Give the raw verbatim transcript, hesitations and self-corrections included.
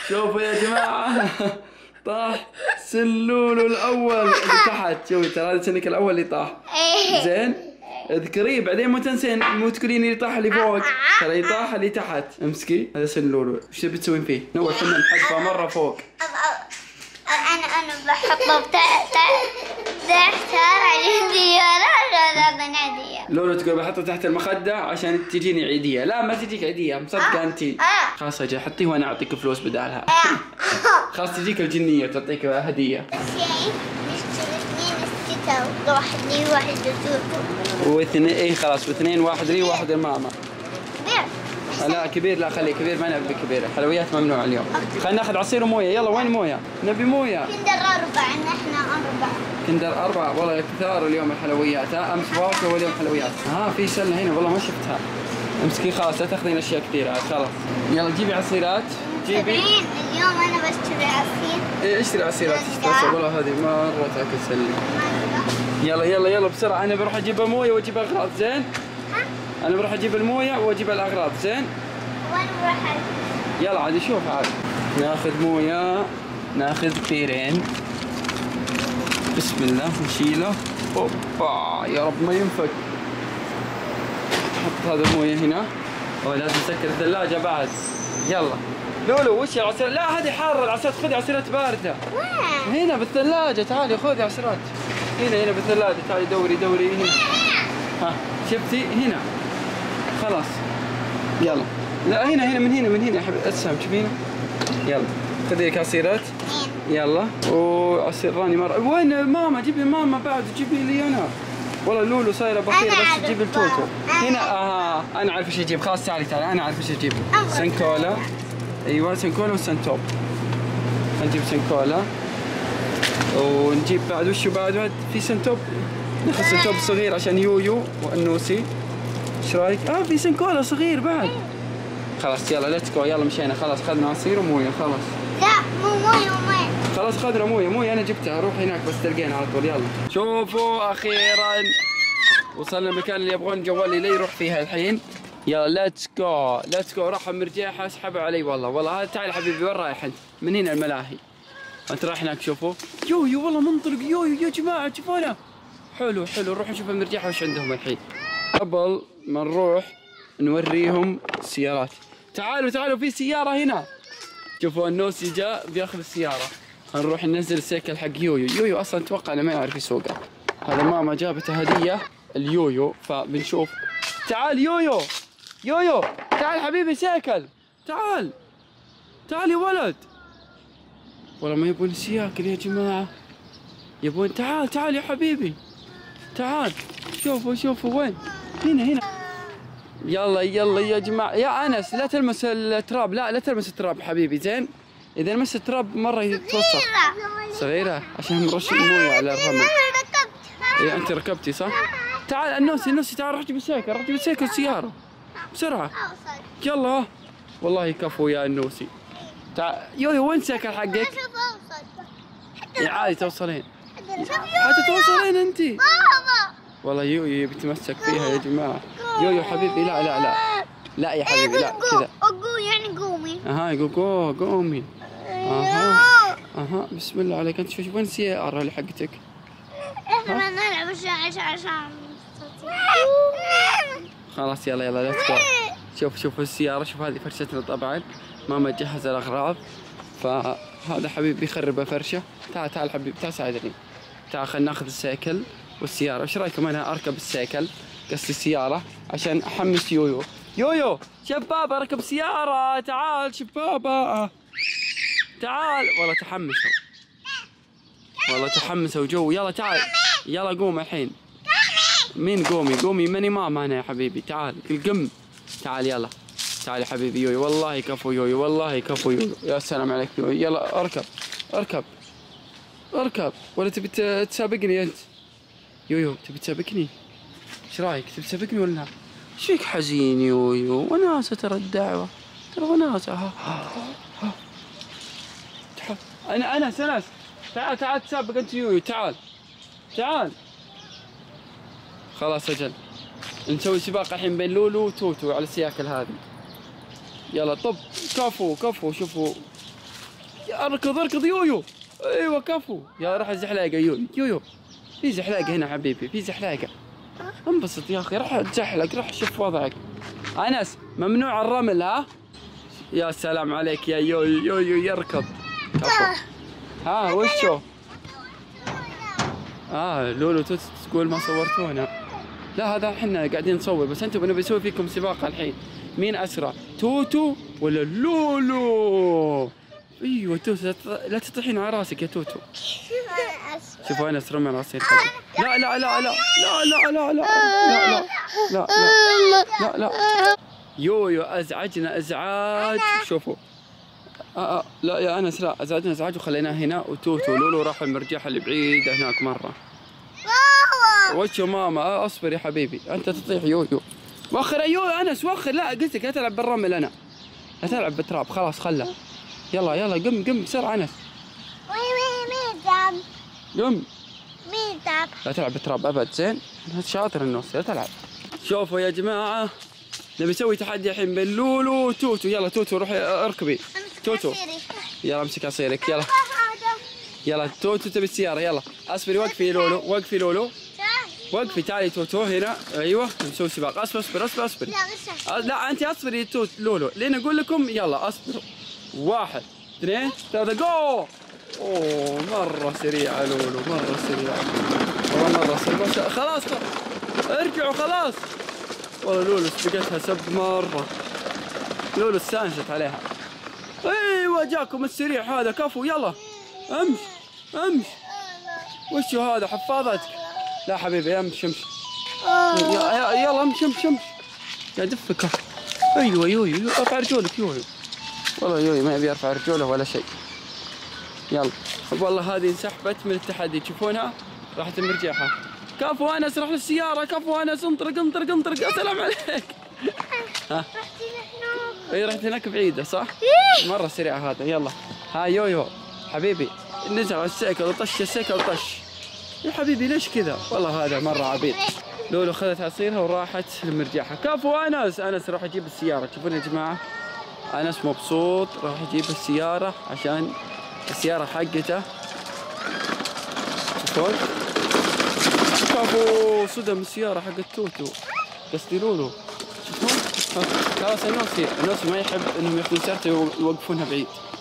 شوفوا يا جماعة طاح سن لولو الأول اللي تحت. شوفي ترى هذا سنك الأول اللي طاح. زين اذكريه بعدين مو تنسين، مو تقولين اللي طاح اللي فوق، ترى اللي طاح اللي تحت. امسكي هذا سن لولو. وش تبي تسوين فيه؟ نور كنا نحذفه مرة فوق. انا انا بحطه تحت تحت العيدية. لولو تقول بحطه تحت المخدة عشان تجيني عيدية. لا ما تجيك عيدية، مصدقة انت؟ خلاص اجي حطيه وانا اعطيك فلوس بدالها. خلاص تجيك الجنية تعطيك هدية. واحد لي واحد لتوتو. واثنين اي خلاص، واثنين واحد لي واحد لماما. كبير؟ لا كبير لا خليه كبير، ما نبي كبير، حلويات ممنوع اليوم. خلينا ناخذ عصير ومويه. يلا وين مويه؟ نبي مويه. كندر أربعة، نحن أربعة. كندر أربعة والله كثار اليوم الحلويات. ها أمس فواكه واليوم حلويات. ها في سلة هنا والله ما شفتها. امسكي خلاص لا تاخذين أشياء كثيرة خلاص. يلا جيبي عصيرات. جيبي. اليوم أنا بشتري عصير. إيه اشتري عصيرات اشتري والله هذه مرة تاكل سلة. يلا يلا يلا بسرعة، أنا بروح أجيب مويه وأجيب أغراض. زين؟ أنا بروح أجيب المويه وأجيب الأغراض. زين؟ وين بروح؟ يلا عاد شوف عاد. ناخذ مويه، ناخذ بيرين. بسم الله نشيله. اوبا يا رب ما ينفك. نحط هذا المويه هنا. أو لازم نسكر الثلاجة بعد. يلا. لولو وش العصير؟ لا هذه حارة العصيرات، خذي عصيرات باردة. وين؟ هنا بالثلاجة، تعالي خذي عصيرات. هنا هنا بالثلاجة، تعالي دوري دوري هنا. ها شفتي؟ هنا. خلاص. يلا. لا هنا هنا من هنا من هنا يا حبيبي اسهم شوفينا. يلا خذي لك عصيرات. يلا وعصير راني مرة. وين ماما؟ جيبي ماما بعد، جيبي لي انا. والله لولو صايره بخيره بس تجيب التوتو. هنا اه انا عارف ايش اجيب. خلاص تعالي تعالي انا عارف ايش اجيب. سنكولا. ايوه سنكولا وسنتوب. نجيب سنكولا ونجيب بعد وشو بعد في سنتوب. ناخذ سنتوب صغير عشان يويو وانوسي. ايش رايك؟ اه في سنكولا صغير بعد. خلاص يلا ليتس جو. يلا مشينا خلاص، خذنا عصير ومويه خلاص. لا مو مويه ومويه. خلاص خذنا مويه مويه انا جبتها. روح هناك بس تلقينا على طول. يلا شوفوا اخيرا وصلنا المكان اللي يبغون جوالي لي يروح فيها الحين. يلا ليتس جو ليتس جو. راح مرجيحه اسحبوا علي والله والله. هذا تعال حبيبي وين رايح انت؟ من هنا الملاهي. انت رايح هناك. شوفوا يويو والله منطلق يويو يا جماعه شوفونا. حلو حلو نروح نشوف المرجيحه وش عندهم الحين. قبل ما نروح نوريهم السيارات. تعالوا تعالوا في سيارة هنا. شوفوا النوسي جاء بياخذ السيارة. هنروح ننزل السيكل حق يويو. يويو اصلا اتوقع انه ما يعرف يسوقها. هذا ماما جابته هدية اليويو فبنشوف. تعال يويو يويو تعال حبيبي سيكل. تعال تعال يا ولد. والله ما يبون سياكل يا جماعة، يبون. تعال تعال يا حبيبي تعال. شوفوا شوفوا وين. هنا هنا. يلا يلا يا جماعة. يا أنس لا تلمس التراب. لا لا تلمس التراب حبيبي. زين إذا لمست التراب مرة يتوسخ. صغيرة عشان نرش الموية على الرمل. إيه أنت ركبتي صح؟ تعال النوسي النوسي تعال روح جيب السيكل. روح جيب السيكل السيارة بسرعة. يلا والله كفو يا النوسي. تعال يويو وين السيكل حقك؟ يا عادي توصلين. حتى توصلين أنت. والله يويو يبي يتمسك فيها يا جماعة. يويو حبيبي لا لا لا لا يا حبيبي لا كذا. قو يعني قومي. اها يقول قو قومي. اها اها بسم الله عليك. انت شوف وين السيارة اللي حقتك؟ احنا نلعب عشان عشان خلاص يلا يلا لا تقول. شوف شوف السيارة. شوف هذه فرشتنا طبعا. ماما تجهز الأغراض. فهذا حبيبي يخربه فرشة. تعال تعال حبيبي تعال ساعدني. تعال خلينا ناخذ السيكل والسيارة. ايش رايكم انا اركب السيكل قصدي السيارة عشان احمس يويو. يويو شبابة ركب سيارة. تعال شبابة تعال. والله تحمسوا والله تحمسوا جو. يلا تعال يلا قوم الحين. مين قومي؟ قومي ماني ماما انا يا حبيبي. تعال القم تعال يلا تعال يا حبيبي يويو. والله كفو يويو والله كفو يويو. يا سلام عليك يويو. يلا اركب اركب اركب. ولا تبي تسابقني انت؟ يويو تبي تسابقني؟ ايش رايك؟ تبي تسابقني ولا لا؟ ايش فيك حزين يويو؟ وناسة ترى الدعوة ترى وناسة. ها ها تعال. انا انا سنس. تعال تعال تسابق انت يويو. تعال تعال. خلاص اجل نسوي سباق الحين بين لولو وتوتو على السياكل هذه. يلا طب كفو كفو. شوفوا اركض اركض يويو. ايوه كفو. يا راح الزحلقه يويو يويو. في زحلقه هنا حبيبي، في زحلقه. انبسط يا اخي، راح اتزحلق، راح شوف وضعك. انس ممنوع الرمل ها؟ يا سلام عليك يا يويو. يويو يركض. كفو. ها وشو؟ اه لولو توت تقول ما صورتونا. لا هذا احنا قاعدين نصور، بس انتم نبي نسوي فيكم سباق الحين. مين اسرع؟ توتو ولا لولو؟ ايوه توتو، لا تطيحين على راسك يا توتو. شوفوا انس رمى راسي. لا لا لا لا لا لا لا لا لا لا لا لا لا لا. يويو ازعجنا ازعاج. شوفوا آه آه لا يا انس لا، ازعجنا ازعاج وخليناه هنا، وتوتو ولولو راحوا المرجحه اللي بعيده هناك مره. وشو ماما؟ آه اصبر يا حبيبي انت تطيح يويو. وخر يا انس وخر. لا قلت لك لا تلعب بالرمل، انا لا تلعب بالتراب خلاص خله. يلا يلا قم قم بسرعه انس. قم. لا تلعب بالتراب ابد. زين شاطر النص، لا تلعب. شوفوا يا جماعه نبي نسوي تحدي الحين بين لولو وتوتو. يلا توتو روحي اركبي. توتو يلا امسك عصيرك. يلا يلا توتو تبي السياره. يلا اصبري وقفي لولو، وقفي لولو، وقفي. تعالي توتو هنا. ايوه نسوي سباق. اصبر اصبر اصبر اصبر. لا انت اصبري توتو لولو لين اقول لكم. يلا اصبروا. واحد اثنين ثلاثة جو. اوه مرة سريعة لولو، مرة سريعة والله، مرة سريعة. خلاص ارجعوا خلاص. والله لولو سبقتها سب مرة. لولو استانست عليها. ايوه جاكم السريع هذا كفو. يلا امش امش. وشو هذا حفاظتك؟ لا حبيبي امشي امشي. يلا امشي امشي امشي. يا دفك. ايوه يويو ارفع رجولك يويو. والله يويو ما يبي يرفع رجوله ولا شيء. يلا والله هذه انسحبت من التحدي، تشوفونها راحت المرجحة. كفو انس راح للسيارة. كفو انس انطرق انطرق انطرق. يا سلام عليك. ها اي رحت هناك بعيدة صح؟ مرة سريعة هذا. يلا ها يويو حبيبي نزل على السيكل وطش السيكل وطش. يا حبيبي ليش كذا؟ والله هذا مرة عبيط. لولو خذت عصيرها وراحت المرجحة. كفو انس. انس راح يجيب السيارة. تشوفون يا جماعة انس مبسوط راح يجيب السيارة عشان السيارة حقته. شوفون كفو صدم السيارة حقت توتو قصدي لولو. شوفون خلاص الناس الناس ما يحب انهم ياخذون سيارته ويوقفونها بعيد.